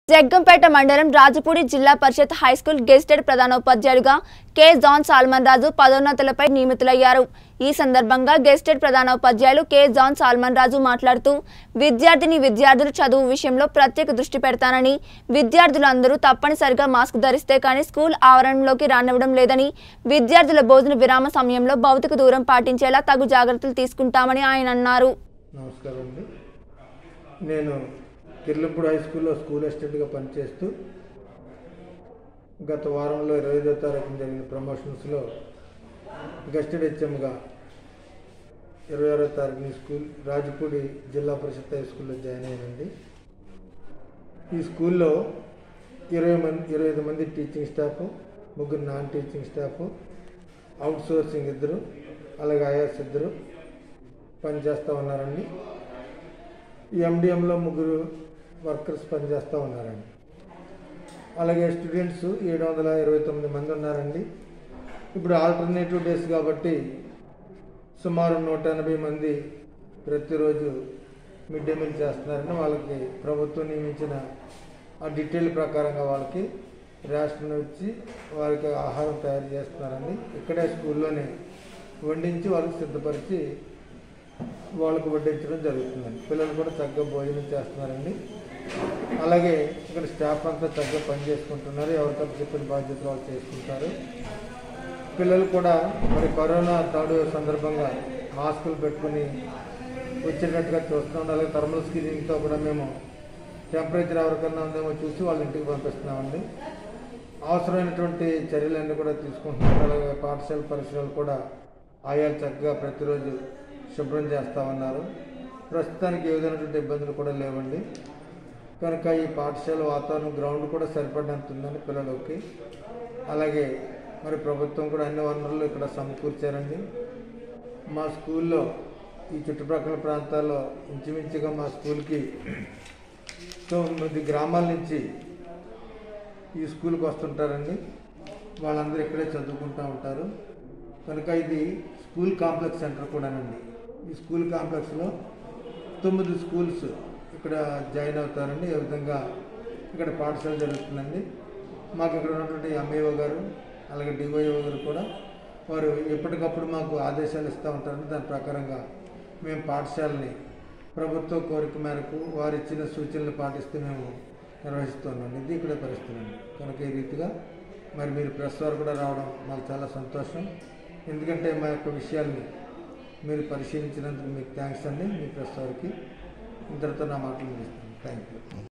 జగ్గంపేట మండలం Rajapudi Zilla Parishad high school gazetted ప్రధానోపాధ్యాయులుగా కె జాన్ సాల్మన్ రాజు పదోన్నతులపై నియమితులయ్యారు। ఈ సందర్భంగా గెస్టెడ్ ప్రధానోపాధ్యాయులు కె జాన్ సాల్మన్ రాజు మాట్లాడుతూ విద్యార్థులు చదువు విషయంలో ప్రత్యేక దృష్టి పెడతానని, విద్యార్థులందరూ తప్పనిసరిగా మాస్క్ ధరిస్తే కానీ స్కూల్ ఆవరణలోకి రానివ్వడం లేదని, విద్యార్థుల భోజన విరామ సమయంలో భౌతిక దూరం పాటించేలా తగు జాగ్రత్తలు తీసుకుంటామని ఆయన అన్నారు। నమస్కారం అండి। నేను కిర్లంపూడి హై స్కూల్లో స్కూల్ అసిస్టెంట్గా పనిచేస్తూ గత వారంలో 25వ తారీఖున జరిగిన ప్రమోషన్స్లో గెస్టెడ్ హెచ్ఎంగా 26వ తారీఖున స్కూల్ రాజపూడి జిల్లా పరిషత్ హై స్కూల్లో జాయిన్ అయ్యానండి। ఈ స్కూల్లో 25 మంది teaching staff, 3 non teaching staff, outsourcing 2, అలాగే ఐఎస్ 2 పనిచేస్తూ ఉన్నారండి। ఈ ఎండిఎంలో 3 వర్కర్స్ పనిచేస్తూ ఉన్నారండి। అలాగే స్టూడెంట్స్ 729 మంది ఉన్నారండి। ఇప్పుడు ఆల్టర్నేటివ్ డేస్ కాబట్టి సుమారు 180 మంది ప్రతిరోజు మిడ్ డే మీల్ చేస్తున్నారని, వాళ్ళకి ప్రభుత్వం నియమించిన ఆ డీటెయిల్ ప్రకారంగా వాళ్ళకి రేషన్ ఇచ్చి వారికి ఆహారం తయారు చేస్తున్నారండి। ఇక్కడే స్కూల్లోనే వండించి వాళ్ళకి సిద్ధపరిచి వాళ్ళకు వడ్డించడం జరుగుతుందండి। పిల్లలు కూడా చక్కగా భోజనం చేస్తున్నారండి। అలాగే ఇక్కడ స్టాఫ్ అంతా చక్కగా పనిచేసుకుంటున్నారు, ఎవరికైనా చెప్పిన బాధ్యతలు వాళ్ళు చేసుకుంటారు। పిల్లలు కూడా మరి కరోనా 3వ వేవ్ సందర్భంగా మాస్కులు పెట్టుకుని వచ్చేటట్టుగా చూస్తున్నాం। అలాగే థర్మల్ స్క్రీనింగ్తో కూడా మేము టెంపరేచర్ ఎవరికన్నా ఉందేమో చూసి వాళ్ళ ఇంటికి పంపిస్తున్నామండి। అవసరమైనటువంటి చర్యలన్నీ కూడా తీసుకుంటున్నారు। అలాగే పాఠశాల పరిసరాలు కూడా ఆయాలు చక్కగా ప్రతిరోజు శుభ్రం చేస్తూ ఉన్నారు। ప్రస్తుతానికి ఏ విధమైనటువంటి ఇబ్బందులు కూడా లేవండి। కనుక ఈ పాఠశాల వాతావరణం గ్రౌండ్ కూడా సరిపడినంత ఉందండి పిల్లలకి। అలాగే మరి ప్రభుత్వం కూడా అన్ని వనరులు ఇక్కడ సమకూర్చారండి। మా స్కూల్లో ఈ చుట్టుప్రక్కల ప్రాంతాల్లో ఇంచుమించుగా మా స్కూల్కి 9 గ్రామాల నుంచి ఈ స్కూల్కి వస్తుంటారండి। వాళ్ళందరూ ఇక్కడే చదువుకుంటూ ఉంటారు। కనుక ఇది స్కూల్ కాంప్లెక్స్ సెంటర్ కూడానండి। ఈ స్కూల్ కాంప్లెక్స్లో 9 స్కూల్స్ ఇక్కడ జాయిన్ అవుతారండి। ఏ విధంగా ఇక్కడ పాఠశాల జరుగుతుందండి। మాకు ఇక్కడ ఉన్నటువంటి ఎంఈఓ గారు అలాగే డిఓఓ గారు కూడా వారు ఎప్పటికప్పుడు మాకు ఆదేశాలు ఇస్తూ ఉంటారండి। దాని ప్రకారంగా మేము పాఠశాలని ప్రభుత్వ కోరిక మేరకు వారు ఇచ్చిన సూచనలు పాటిస్తూ మేము నిర్వహిస్తున్నాం। ఇది ఇక్కడ పరిస్థితి అండి। కనుక ఈ రీతిగా మరి మీరు ప్రెస్ వారు కూడా రావడం మాకు చాలా సంతోషం। ఎందుకంటే మా యొక్క విషయాల్ని మీరు పరిశీలించినందుకు మీకు థ్యాంక్స్ అండి। మీ ప్రెస్ వారికి ఇంతటితో నా మాటలు ముగిస్తాను। Thank you.